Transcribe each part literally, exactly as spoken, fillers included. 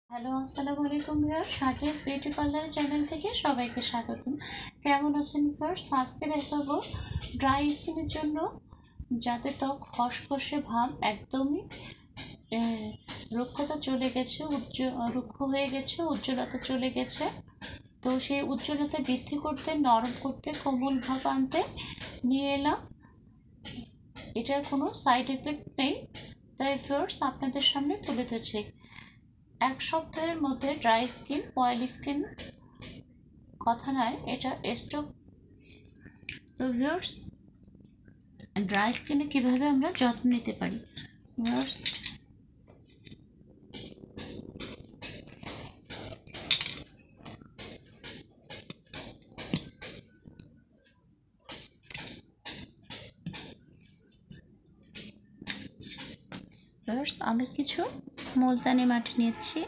Hello, আসসালামু আলাইকুম viewers. সাজেস বিউটি পার্লার চ্যানেল থেকে সবাইকে স্বাগতম। কেমন আছেন ভিউয়ার্স? আজকে দেখাবো ড্রাই স্কিনের জন্য, যাতে ত্বক খসখসে ভাব একদমই রুক্ষতা চলে গেছে, উজ্জ্বল রুক্ষ হয়ে গেছে, উজ্জ্বলতা চলে গেছে। তো সেই উজ্জ্বলতা বৃদ্ধি করতে, নরম করতে, কোমল ভাব আনতে নিয়ে এলাম। এটার কোনো সাইড এফেক্ট নেই, তাই ভিউয়ার্স আপনাদের সামনে তুলে ধরছি। এক সপ্তাহের মধ্যে ড্রাই স্কিন, অয়েলি স্কিন কথা নয়, এটা স্টক। তো ভিউয়ার্স, ড্রাই স্কিনে কীভাবে আমরা যত্ন নিতে পারি ভিউয়ার্স? ভিউয়ার্স, আমি কিছু মুলতানি মাটি নিচ্ছি।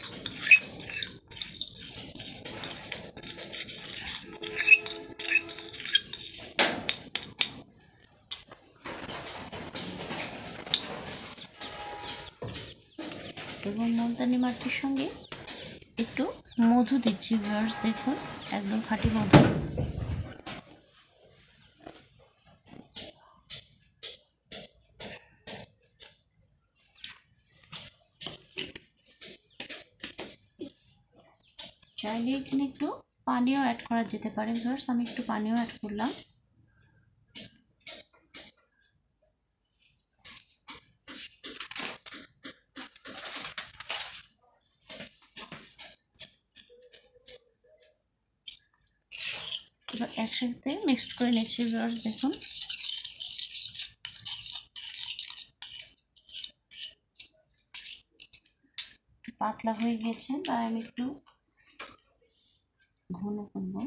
এবং মুলতানি মাটির সঙ্গে একটু মধু দিচ্ছি ভিউয়ার্স। দেখুন, একদম খাঁটি মধু। চাইলে এখানে একটু পানিও অ্যাড করা যেতে পারে ভিউয়ার্স। আমি একটু পানিও অ্যাড করলাম। এবার একসাথে মিক্সড করে নিচ্ছি ভিউয়ার্স। দেখুন, পাতলা হয়ে গেছে, তাই আমি একটু ঘন করবো।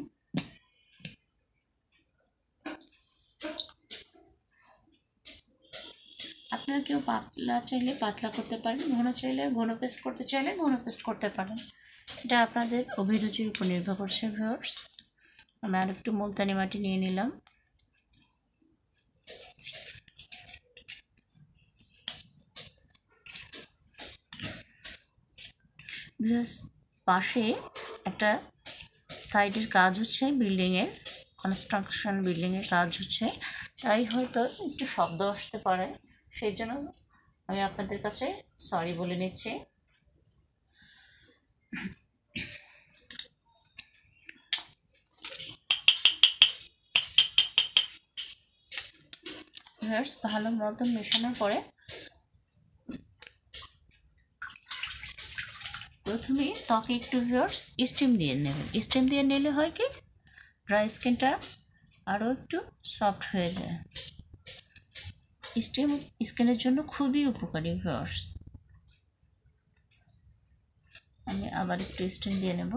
আপনারা কেউ পাতলা চাইলে পাতলা করতে পারেন, ঘন চাইলে ঘন পেস্ট করতে চাইলে ঘন পেস্ট করতে পারেন। এটা আপনাদের অভিরুচির উপর নির্ভর করছে ভিউয়ার্স। আমি আর একটু মুলতানি মাটি নিয়ে নিলাম। ভিউয়ার্স, পাশে একটা সাইডের কাজ হচ্ছে, বিল্ডিংয়ের কনস্ট্রাকশন, বিল্ডিংয়ের কাজ হচ্ছে, তাই হয়তো একটু শব্দ আসতে পারে। সেই জন্য আমি আপনাদের কাছে সরি বলে নিচ্ছি। ভিউয়ার্স, ভালো মতন মেশানোর পরে প্রথমে ত্বকে একটু ভিউয়ার্স স্টিম দিয়ে নেবেন। স্টিম দিয়ে নিলে হয় কি, ড্রাই স্কিনটা আরও একটু সফট হয়ে যায়। স্টিম স্কিনের জন্য খুবই উপকারী ভিউয়ার্স। আমি আবার একটু স্টিম দিয়ে নেব।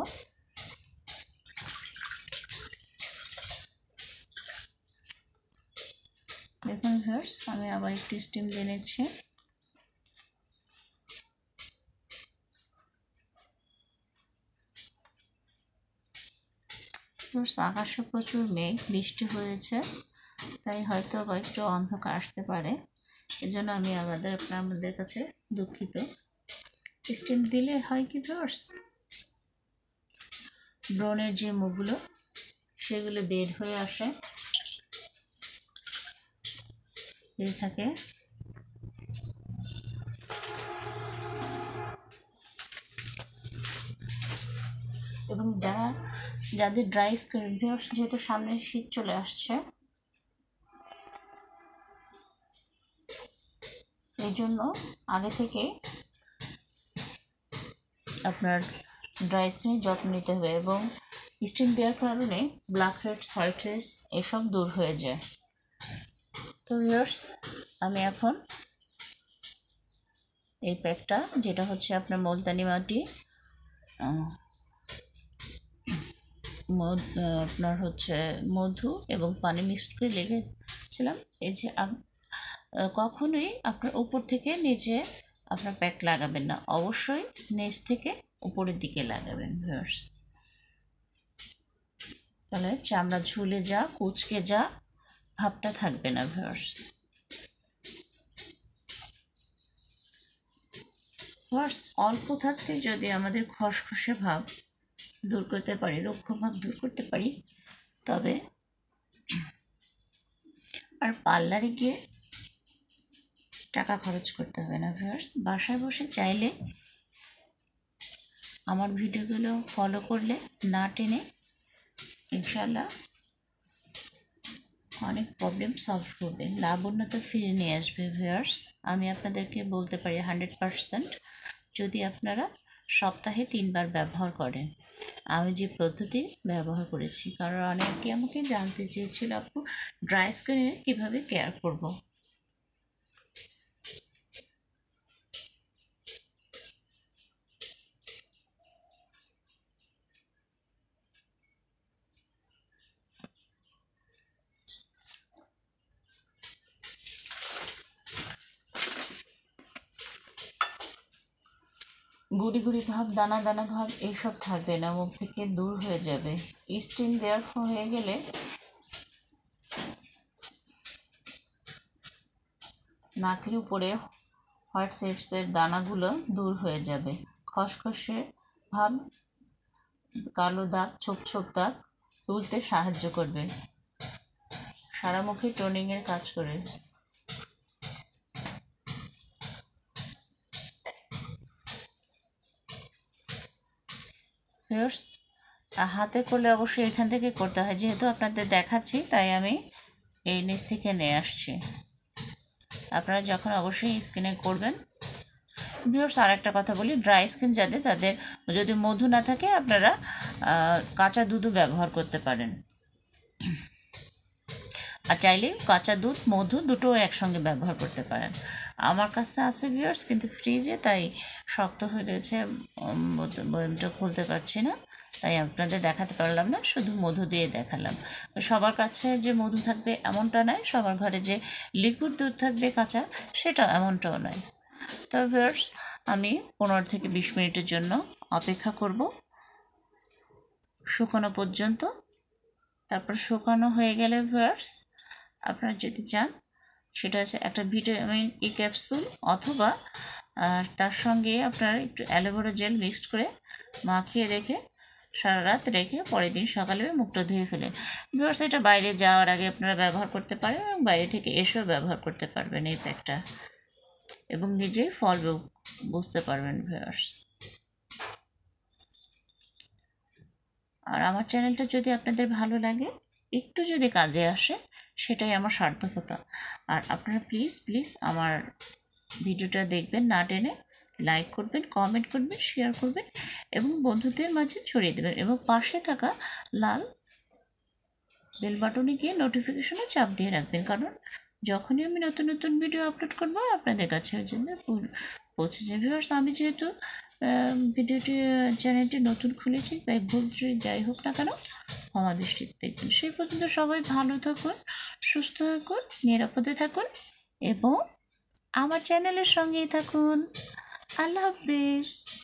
দেখুন ভিউয়ার্স, আমি আবার একটু স্টিম দিয়ে নিচ্ছি। আকাশে প্রচুর মেঘ, বৃষ্টি হয়েছে, তাই হয়তো একটু অন্ধকার আসতে পারে। এজন্য আমি আমাদের আপনাদের কাছে দুঃখিত। স্টিম দিলে হয় কি ভিউয়ার্স, ব্রণের যে মুখগুলো সেগুলো বের হয়ে আসে, বের থাকে। এবং যারা যাদের ড্রাই স্কিন ভিউয়ার্স, যেহেতু সামনে শীত চলে আসছে, এই জন্য আগে থেকে আপনার ড্রাই স্কিনের যত্ন নিতে হবে। এবং স্টিম দেওয়ার কারণে ব্ল্যাক হেডস, হোয়াইট হেডস এসব দূর হয়ে যায়। তো ভিউয়ার্স, আমি এখন এই প্যাকটা, যেটা হচ্ছে আপনার মুলতানি মাটি, আপনার হচ্ছে মধু এবং পানি মিক্সড করে লেগেছিলাম। এই যে কখনোই আপনার উপর থেকে নিচে আপনার প্যাক লাগাবেন না, অবশ্যই নিচ থেকে উপরের দিকে লাগাবেন ভিউয়ার্স। তাহলে চামড়া ঝুলে যা, কুচকে যা ভাবটা থাকবে না ভিউয়ার্স। ফার্স্ট অল্প থাকতে যদি আমাদের খসখসে ভাব দূর করতে পারি, রুক্ষ ভাব দূর করতে পারি, তবে আর পার্লারে গিয়ে টাকা খরচ করতে হবে না ভিউয়ার্স। বাসায় বসে চাইলে আমার ভিডিওগুলো ফলো করলে না টেনে ইনশাল্লাহ অনেক প্রবলেম সলভ করবে, লাভ উন্নত ফিরে নিয়ে আসবে ভিউয়ার্স। আমি আপনাদেরকে বলতে পারি হান্ড্রেড পারসেন্ট, যদি আপনারা সপ্তাহে তিনবার ব্যবহার করেন। আমি যে পদ্ধতি ব্যবহার করেছি, কারণ অনেকে আমাকে জানতে চেয়েছিল আপু ড্রাই স্কিনে কীভাবে কেয়ার করব। গুড়ি গুড়ি ভাব, দানা দানা ভাব এইসব থাকবে না, মুখ থেকে দূর হয়ে যাবে। স্টিম দেওয়ার হয়ে গেলে নাকের উপরে হোয়াইট সেটসের দানাগুলো দূর হয়ে যাবে। খসখসে ভাব, কালো দাগ, ছোপ ছোপ দাগ তুলতে সাহায্য করবে, সারা মুখে টোনিংয়ের কাজ করে। ভিউয়ার্স, হাতে করলে অবশ্যই এখান থেকে করতে হয়, যেহেতু আপনাদের দেখাচ্ছি তাই আমি এই নিচ থেকে নিয়ে আসছি। আপনারা যখন অবশ্যই স্কিনে করবেন। ভিউয়ার্স, আর একটা কথা বলি, ড্রাই স্কিন যাদের, তাদের যদি মধু না থাকে আপনারা কাঁচা দুধও ব্যবহার করতে পারেন। আর চাইলে কাঁচা দুধ মধু দুটো একসঙ্গে ব্যবহার করতে পারেন। আমার কাছে আছে ভিউয়ার্স, কিন্তু ফ্রিজে, তাই শক্ত হয়ে রয়েছে, বয়মটা খুলতে পারছি না, তাই আপনাদের দেখাতে পারলাম না, শুধু মধু দিয়ে দেখালাম। সবার কাছে যে মধু থাকবে এমনটা নয়, সবার ঘরে যে লিকুইড দুধ থাকবে কাঁচা সেটা এমনটাও নয়। তো ভিউয়ার্স, আমি পনেরো থেকে বিশ মিনিটের জন্য অপেক্ষা করব শুকানো পর্যন্ত। তারপর শুকানো হয়ে গেলে ভিউয়ার্স, আপনারা যদি চান সেটা হচ্ছে একটা ভিটামিন ই ক্যাপসুল, অথবা তার সঙ্গে আপনারা একটু অ্যালোভেরা জেল মিক্সড করে মাখিয়ে রেখে সারা রাত রেখে পরের দিন সকালে মুখটা ধুয়ে ফেলেন। ভিউয়ার্স, এটা বাইরে যাওয়ার আগে আপনারা ব্যবহার করতে পারেন এবং বাইরে থেকে এসেও ব্যবহার করতে পারবেন এই প্যাকটা, এবং নিজেই ফল বুঝতে পারবেন ভিউয়ার্স। আর আমার চ্যানেলটা যদি আপনাদের ভালো লাগে, একটু যদি কাজে আসে, সেটাই আমার সার্থকতা। আর আপনারা প্লিজ প্লিজ আমার ভিডিওটা দেখবেন না টেনে, লাইক করবেন, কমেন্ট করবেন, শেয়ার করবেন এবং বন্ধুদের মাঝে ছড়িয়ে দেবেন, এবং পাশে থাকা লাল বেল বাটনে গিয়ে নোটিফিকেশনে চাপ দিয়ে রাখবেন, কারণ যখনই আমি নতুন নতুন ভিডিও আপলোড করবো আপনাদের কাছে জন্য পৌঁছে যাবে। ভিউয়ার্স, আমি যেহেতু ভিডিওটি চ্যানেলটি নতুন খুলেছি, তাই ভুল যাই হোক না কেন ক্ষমা দৃষ্টিতে দেখবেন। সেই পর্যন্ত সবাই ভালো থাকুন, সুস্থ থাকুন, নিরাপদে থাকুন এবং আমার চ্যানেলের সঙ্গেই থাকুন। আল্লাহ হাফিজ।